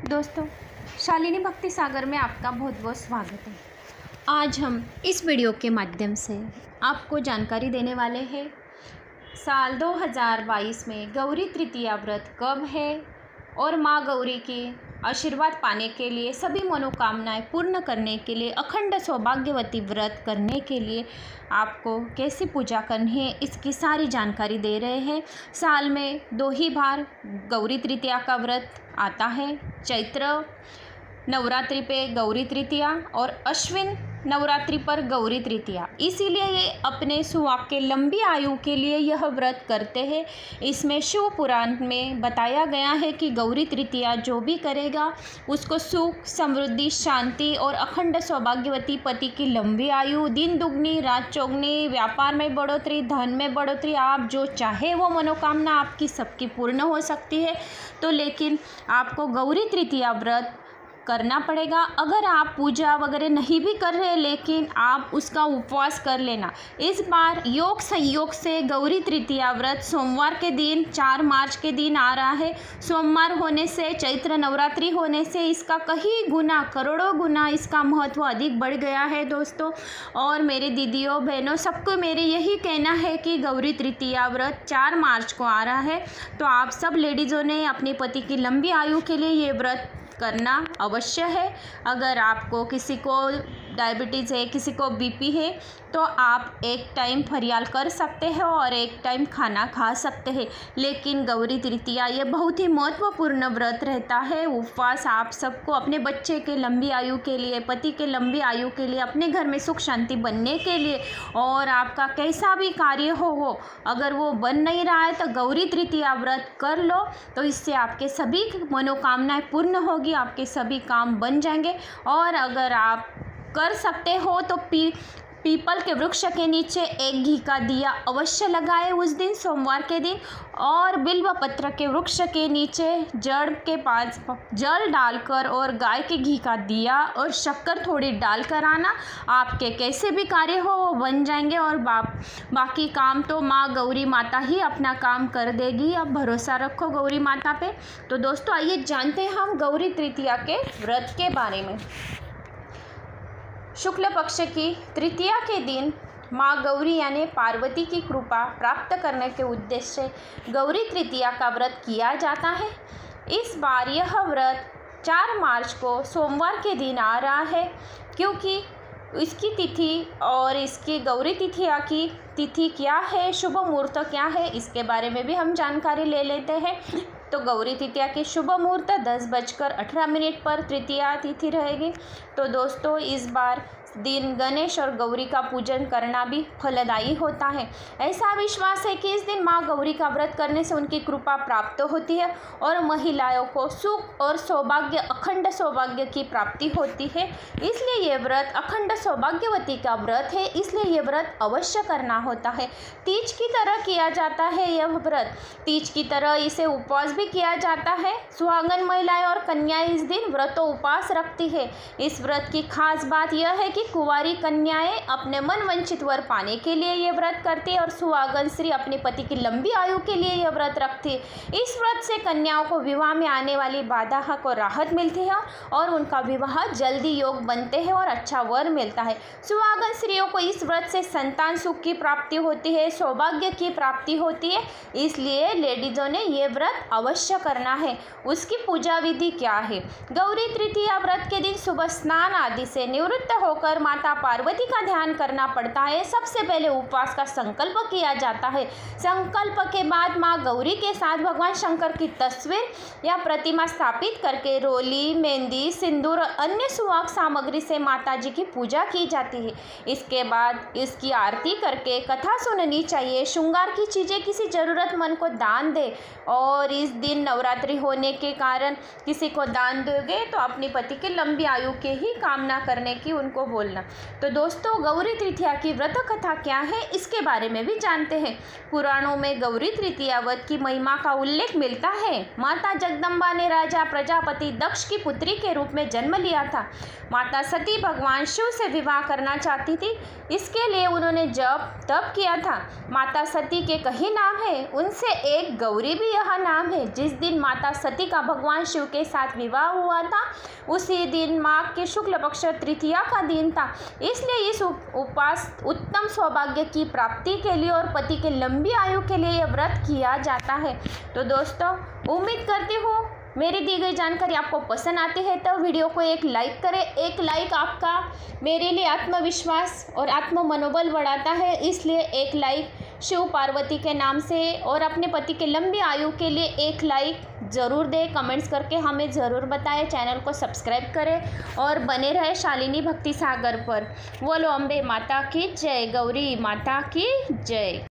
दोस्तों, शालिनी भक्ति सागर में आपका बहुत बहुत स्वागत है। आज हम इस वीडियो के माध्यम से आपको जानकारी देने वाले हैं साल 2022 में गौरी तृतीया व्रत कब है और माँ गौरी की आशीर्वाद पाने के लिए, सभी मनोकामनाएं पूर्ण करने के लिए, अखंड सौभाग्यवती व्रत करने के लिए आपको कैसी पूजा करनी है, इसकी सारी जानकारी दे रहे हैं। साल में 2 ही बार गौरी तृतीया का व्रत आता है। चैत्र नवरात्रि पे गौरी तृतीया और अश्विन नवरात्रि पर गौरी तृतीया, इसीलिए ये अपने सुहाग के लंबी आयु के लिए यह व्रत करते हैं। इसमें शिव पुराण में बताया गया है कि गौरी तृतीया जो भी करेगा उसको सुख, समृद्धि, शांति और अखंड सौभाग्यवती पति की लंबी आयु, दिन दुगनी रात चौगनी, व्यापार में बढ़ोतरी, धन में बढ़ोतरी, आप जो चाहे वो मनोकामना आपकी सबकी पूर्ण हो सकती है। तो लेकिन आपको गौरी तृतीया व्रत करना पड़ेगा। अगर आप पूजा वगैरह नहीं भी कर रहे लेकिन आप उसका उपवास कर लेना। इस बार योग संयोग से गौरी तृतीया व्रत सोमवार के दिन 4 मार्च के दिन आ रहा है। सोमवार होने से, चैत्र नवरात्रि होने से इसका कई गुना, करोड़ों गुना इसका महत्व अधिक बढ़ गया है दोस्तों। और मेरे दीदियों बहनों सबको मेरे यही कहना है कि गौरी तृतीया व्रत 4 मार्च को आ रहा है, तो आप सब लेडीज़ों ने अपने पति की लंबी आयु के लिए ये व्रत करना अवश्य है। अगर आपको किसी को डायबिटीज़ है, किसी को बीपी है, तो आप एक टाइम फरियाल कर सकते हैं और एक टाइम खाना खा सकते हैं। लेकिन गौरी तृतीया ये बहुत ही महत्वपूर्ण व्रत रहता है। उपवास आप सबको अपने बच्चे के लंबी आयु के लिए, पति के लंबी आयु के लिए, अपने घर में सुख शांति बनने के लिए, और आपका कैसा भी कार्य हो अगर वो बन नहीं रहा है तो गौरी तृतीया व्रत कर लो, तो इससे आपके सभी मनोकामनाएं पूर्ण होगी, आपके सभी काम बन जाएंगे। और अगर आप कर सकते हो तो पीपल के वृक्ष के नीचे एक घी का दिया अवश्य लगाए उस दिन, सोमवार के दिन, और बिल्व पत्र के वृक्ष के नीचे जड़ के पास जल डालकर और गाय के घी का दिया और शक्कर थोड़ी डालकर आना। आपके कैसे भी कार्य हो वो बन जाएंगे और बाकी काम तो माँ गौरी माता ही अपना काम कर देगी। अब भरोसा रखो गौरी माता पे। तो दोस्तों आइए जानते हैं हम गौरी तृतीया के व्रत के बारे में। शुक्ल पक्ष की तृतीया के दिन माँ गौरी यानी पार्वती की कृपा प्राप्त करने के उद्देश्य से गौरी तृतीया का व्रत किया जाता है। इस बार यह व्रत 4 मार्च को सोमवार के दिन आ रहा है, क्योंकि इसकी तिथि और इसकी गौरी तृतीया की तिथि क्या है, शुभ मुहूर्त क्या है, इसके बारे में भी हम जानकारी ले लेते हैं। तो गौरी तृतीया की शुभ मुहूर्त 10:18 पर तृतीया तिथि रहेगी। तो दोस्तों इस बार दिन गणेश और गौरी का पूजन करना भी फलदायी होता है। ऐसा विश्वास है कि इस दिन माँ गौरी का व्रत करने से उनकी कृपा प्राप्त होती है और महिलाओं को सुख और सौभाग्य, अखंड सौभाग्य की प्राप्ति होती है। इसलिए ये व्रत अखंड सौभाग्यवती का व्रत है, इसलिए ये व्रत अवश्य करना होता है। तीज की तरह किया जाता है यह व्रत, तीज की तरह इसे उपवास भी किया जाता है। सुहागन महिलाएं और कन्याएं इस दिन व्रतों उपवास रखती है। इस व्रत की खास बात यह है कि कुंवारी कन्याएं अपने मन वंचित वर पाने के लिए ये व्रत करती है और सुहागन स्त्री अपने पति की लंबी आयु के लिए यह व्रत रखती है। इस व्रत से कन्याओं को विवाह में आने वाली बाधा को राहत मिलती है और उनका विवाह जल्दी योग बनते हैं और अच्छा वर मिलता है। सुहागन स्त्रियों को इस व्रत से संतान सुख की प्राप्ति होती है, सौभाग्य की प्राप्ति होती है, इसलिए लेडीजों ने ये व्रत अवश्य करना है। उसकी पूजा विधि क्या है? गौरी तृतीया व्रत के दिन सुबह स्नान आदि से निवृत्त होकर माता पार्वती का ध्यान करना पड़ता है। सबसे पहले उपवास का संकल्प किया जाता है। संकल्प के बाद माँ गौरी के साथ भगवान शंकर की तस्वीर या प्रतिमा स्थापित करके रोली, मेहंदी, सिंदूर और अन्य सुहाग सामग्री से माता जी की पूजा की जाती है। इसके बाद इसकी आरती करके कथा सुननी चाहिए। श्रृंगार की चीज़ें किसी ज़रूरतमंद को दान दे, और इस दिन नवरात्रि होने के कारण किसी को दान दोगे तो अपने पति की लंबी आयु के ही कामना करने की उनको बोलना। तो दोस्तों, गौरी तृतीया की व्रत कथा क्या है इसके बारे में भी जानते हैं। पुराणों में गौरी तृतीया व्रत की महिमा का उल्लेख मिलता है। माता जगदम्बा ने राजा प्रजापति दक्ष की पुत्री के रूप में जन्म लिया था। माता सती भगवान शिव से विवाह करना चाहती थी, इसके लिए उन्होंने जप तप किया था। माता सती के कई नाम हैं, उनसे एक गौरी भी यह नाम है। जिस दिन माता सती का भगवान शिव के साथ विवाह हुआ था, उसी दिन माघ के शुक्ल पक्ष तृतीया का दिन था। इसलिए इस उपवास उत्तम सौभाग्य की प्राप्ति के लिए और पति के लंबी आयु के लिए यह व्रत किया जाता है। तो दोस्तों, उम्मीद करती हूँ मेरी दी गई जानकारी आपको पसंद आती है तो वीडियो को एक लाइक करें। एक लाइक आपका मेरे लिए आत्मविश्वास और आत्म मनोबल बढ़ाता है, इसलिए एक लाइक शिव पार्वती के नाम से और अपने पति के लंबी आयु के लिए एक लाइक ज़रूर दें। कमेंट्स करके हमें ज़रूर बताएं। चैनल को सब्सक्राइब करें और बने रहे शालिनी भक्ति सागर पर। बोलो अम्बे माता की जय, गौरी माता की जय।